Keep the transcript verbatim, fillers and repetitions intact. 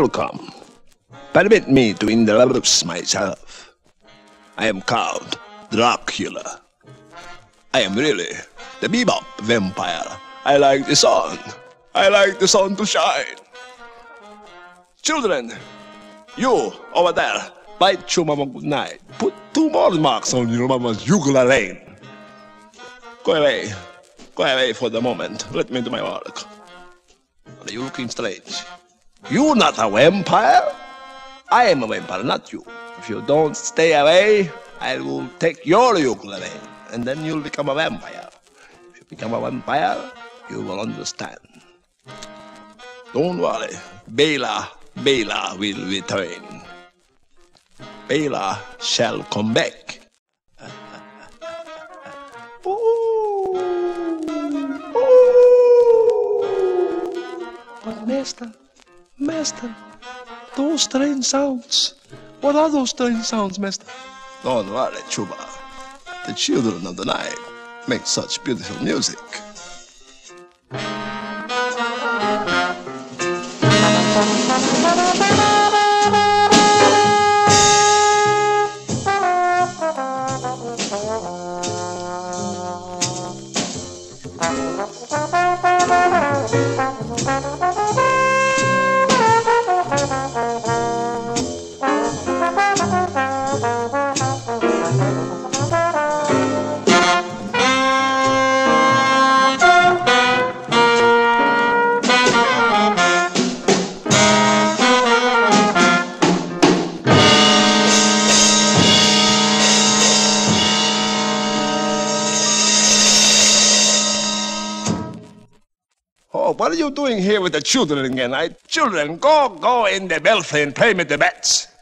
Welcome. Permit me to introduce myself. I am called Dracula. I am really the bebop vampire. I like the sun. I like the sun to shine. Children, you over there, bite your mama good night. Put two more marks on your mama's jugular vein. Go away. Go away for the moment. Let me do my work. Are you looking strange? You're not a vampire? I am a vampire, not you. If you don't stay away, I will take your jugular vein, and then you'll become a vampire. If you become a vampire, you will understand. Don't worry, Bela, Bela will return. Bela shall come back. Ooh, ooh. But master, master, those strange sounds. What are those strange sounds, master? Don't worry, Chuba. The children of the night make such beautiful music. Oh, what are you doing here with the children again? I, children, go, go in the belfry and play with the bats.